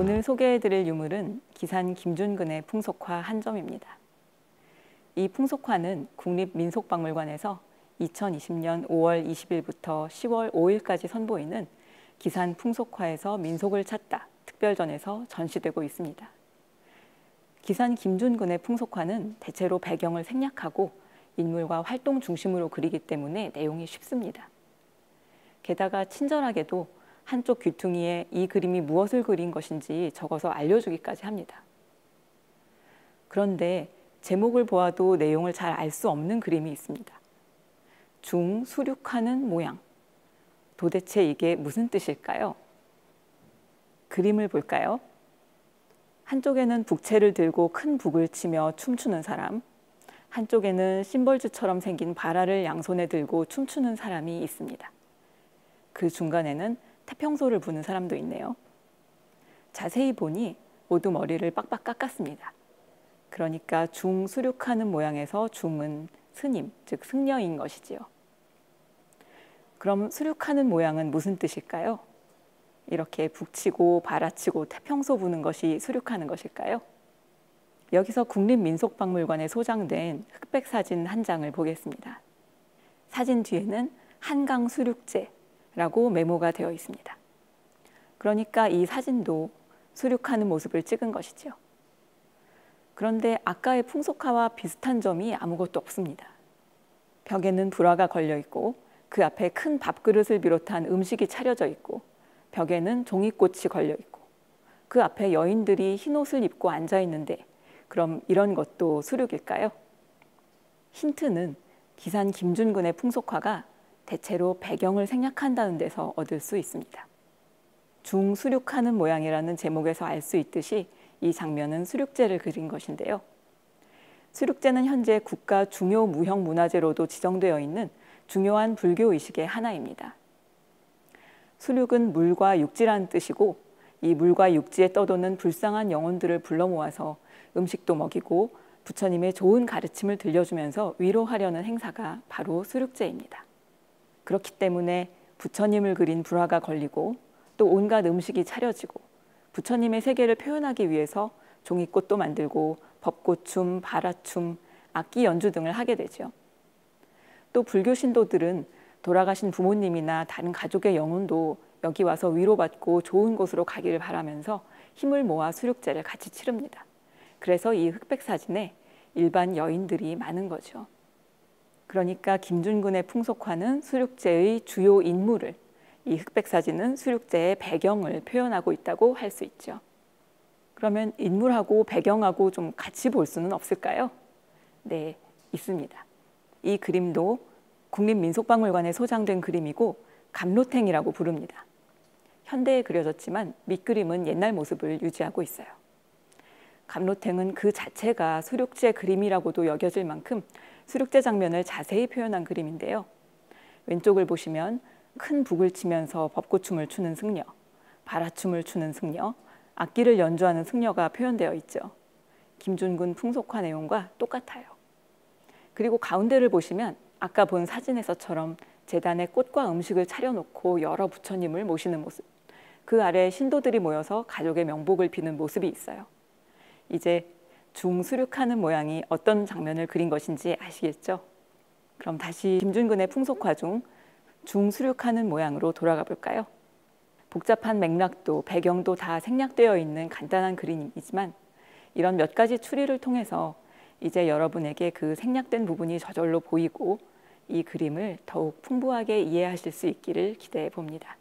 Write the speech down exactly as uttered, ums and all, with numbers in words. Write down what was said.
오늘 소개해드릴 유물은 기산 김준근의 풍속화 한 점입니다. 이 풍속화는 국립민속박물관에서 이천이십 년 오월 이십일부터 시월 오일까지 선보이는 기산 풍속화에서 민속을 찾다 특별전에서 전시되고 있습니다. 기산 김준근의 풍속화는 대체로 배경을 생략하고 인물과 활동 중심으로 그리기 때문에 내용이 쉽습니다. 게다가 친절하게도 한쪽 귀퉁이에 이 그림이 무엇을 그린 것인지 적어서 알려주기까지 합니다. 그런데 제목을 보아도 내용을 잘 알 수 없는 그림이 있습니다. 중수륙하는 모양. 도대체 이게 무슨 뜻일까요? 그림을 볼까요? 한쪽에는 북채를 들고 큰 북을 치며 춤추는 사람, 한쪽에는 심벌즈처럼 생긴 바라를 양손에 들고 춤추는 사람이 있습니다. 그 중간에는 태평소를 부는 사람도 있네요. 자세히 보니 모두 머리를 빡빡 깎았습니다. 그러니까 중수륙하는 모양에서 중은 스님, 즉 승려인 것이지요. 그럼 수륙하는 모양은 무슨 뜻일까요? 이렇게 북치고 바라치고 태평소 부는 것이 수륙하는 것일까요? 여기서 국립민속박물관에 소장된 흑백 사진 한 장을 보겠습니다. 사진 뒤에는 한강 수륙제라고 메모가 되어 있습니다. 그러니까 이 사진도 수륙하는 모습을 찍은 것이죠. 그런데 아까의 풍속화와 비슷한 점이 아무것도 없습니다. 벽에는 불화가 걸려 있고 그 앞에 큰 밥그릇을 비롯한 음식이 차려져 있고 벽에는 종이꽃이 걸려 있고 그 앞에 여인들이 흰옷을 입고 앉아 있는데 그럼 이런 것도 수륙일까요? 힌트는 기산 김준근의 풍속화가 대체로 배경을 생략한다는 데서 얻을 수 있습니다. 중수륙하는 모양이라는 제목에서 알 수 있듯이 이 장면은 수륙제를 그린 것인데요. 수륙제는 현재 국가 중요 무형 문화재로도 지정되어 있는 중요한 불교 의식의 하나입니다. 수륙은 물과 육지라는 뜻이고 이 물과 육지에 떠도는 불쌍한 영혼들을 불러 모아서 음식도 먹이고 부처님의 좋은 가르침을 들려주면서 위로하려는 행사가 바로 수륙제입니다. 그렇기 때문에 부처님을 그린 불화가 걸리고 또 온갖 음식이 차려지고 부처님의 세계를 표현하기 위해서 종이꽃도 만들고 법고춤, 바라춤, 악기 연주 등을 하게 되죠. 또 불교 신도들은 돌아가신 부모님이나 다른 가족의 영혼도 여기 와서 위로받고 좋은 곳으로 가기를 바라면서 힘을 모아 수륙제를 같이 치릅니다. 그래서 이 흑백 사진에 일반 여인들이 많은 거죠. 그러니까 김준근의 풍속화는 수륙제의 주요 인물을, 이 흑백 사진은 수륙제의 배경을 표현하고 있다고 할 수 있죠. 그러면 인물하고 배경하고 좀 같이 볼 수는 없을까요? 네, 있습니다. 이 그림도 국립민속박물관에 소장된 그림이고 감로탱이라고 부릅니다. 현대에 그려졌지만 밑그림은 옛날 모습을 유지하고 있어요. 감로탱은 그 자체가 수륙제 그림이라고도 여겨질 만큼 수륙제 장면을 자세히 표현한 그림인데요. 왼쪽을 보시면 큰 북을 치면서 법고춤을 추는 승려, 바라춤을 추는 승려, 악기를 연주하는 승려가 표현되어 있죠. 김준근 풍속화 내용과 똑같아요. 그리고 가운데를 보시면 아까 본 사진에서처럼 제단에 꽃과 음식을 차려놓고 여러 부처님을 모시는 모습, 그 아래 신도들이 모여서 가족의 명복을 비는 모습이 있어요. 이제 중수륙하는 모양이 어떤 장면을 그린 것인지 아시겠죠? 그럼 다시 김준근의 풍속화 중 중수륙하는 모양으로 돌아가 볼까요? 복잡한 맥락도 배경도 다 생략되어 있는 간단한 그림이지만 이런 몇 가지 추리를 통해서 이제 여러분에게 그 생략된 부분이 저절로 보이고 이 그림을 더욱 풍부하게 이해하실 수 있기를 기대해 봅니다.